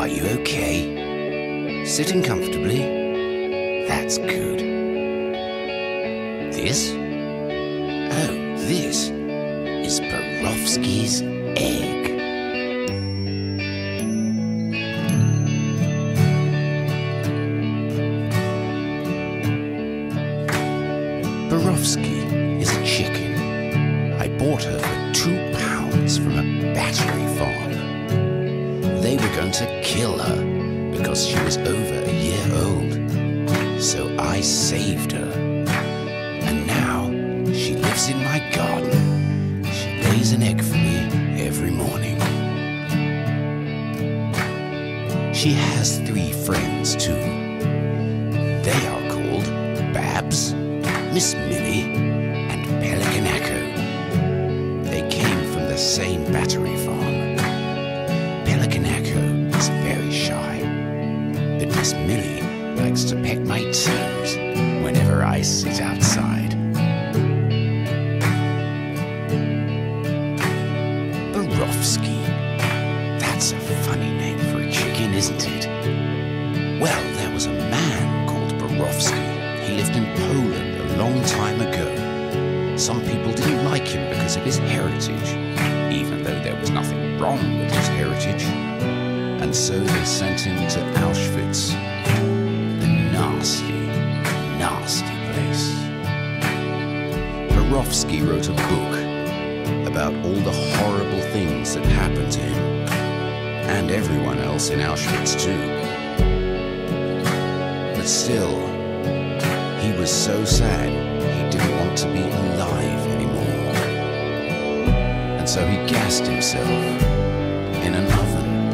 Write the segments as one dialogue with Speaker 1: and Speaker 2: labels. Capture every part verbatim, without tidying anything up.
Speaker 1: Are you okay? Sitting comfortably? That's good. This? Oh, this is Borowski's egg. Borowski is a chicken. I bought her for two pounds from a battery farm. They were going to kill her because she was over a year old. So I saved her. And now she lives in my garden. She lays an egg for me every morning. She has three friends too. They are called Babs, Miss Millie, and Pelicanacco. They came from the same battery farm. Pelicanacco is very shy, but Miss Millie likes to peck my toes whenever I sit outside. Borowski. That's a funny name for a chicken, isn't it? Well, there was a man called Borowski. He lived in Poland a long time ago. Some people didn't like him because of his heritage, even though there was nothing wrong with his heritage. And so they sent him to Auschwitz. A nasty, nasty place. Borowski wrote a book about all the horrible things that happened to him, and everyone else in Auschwitz too. But still, he was so sad he didn't want to be alive anymore. And so he gassed himself in an oven.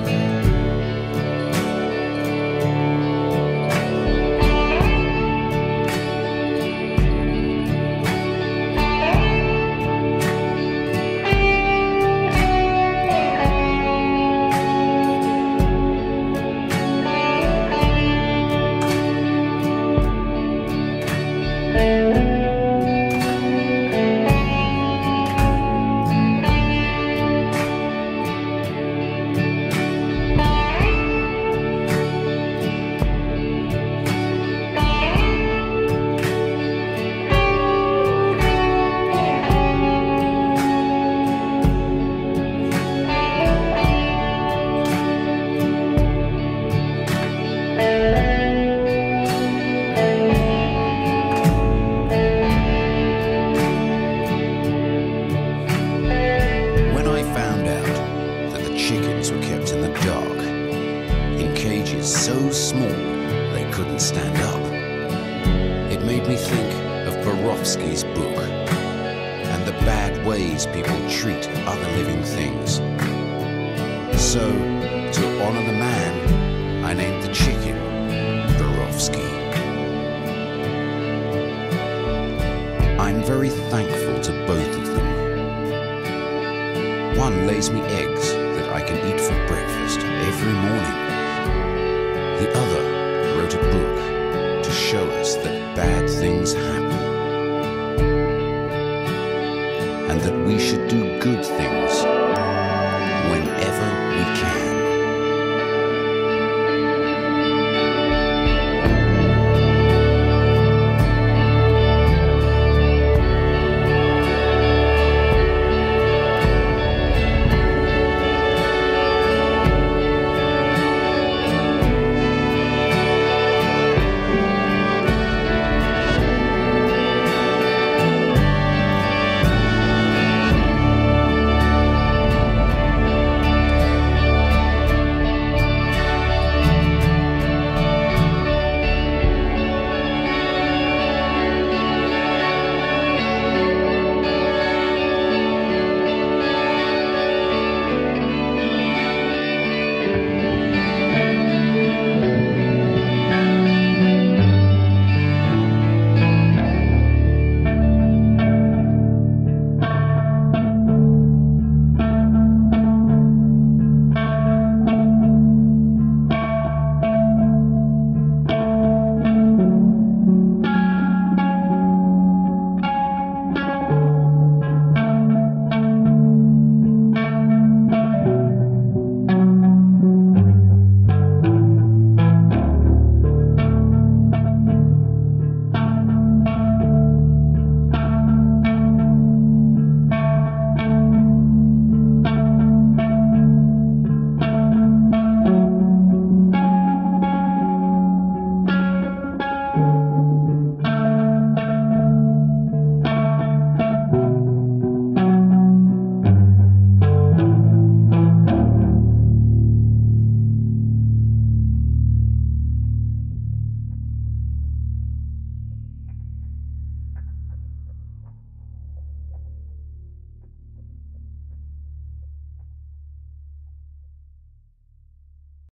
Speaker 1: Chickens were kept in the dark, in cages so small they couldn't stand up. It made me think of Borowski's book and the bad ways people treat other living things. So, to honor the man, I named the chicken Borowski. I'm very thankful to both of them. One lays me eggs I can eat for breakfast every morning. The other wrote a book to show us that bad things happen and that we should do good